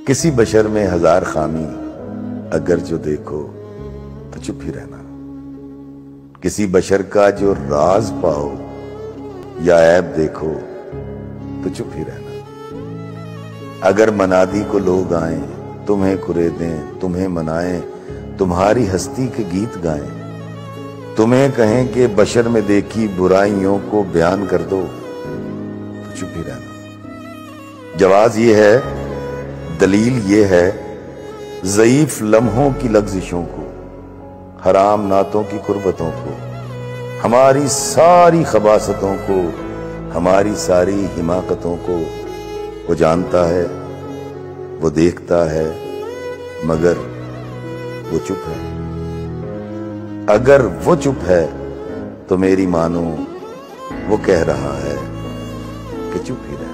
किसी बशर में हजार खामी अगर जो देखो तो चुप ही रहना। किसी बशर का जो राज पाओ या ऐब देखो तो चुप ही रहना। अगर मनादी को लोग आए तुम्हें कुरेदें, तुम्हें मनाएं, तुम्हारी हस्ती के गीत गाएं, तुम्हें कहें कि बशर में देखी बुराइयों को बयान कर दो तो चुप ही रहना। जवाब ये है, दलील ये है, ज़ईफ लम्हों की लग़्ज़िशों को, हराम नातों की कुर्बतों को, हमारी सारी खबासतों को, हमारी सारी हिमाकतों को वो जानता है, वो देखता है, मगर वो चुप है। अगर वो चुप है तो मेरी मानो वो कह रहा है कि चुप ही रहे।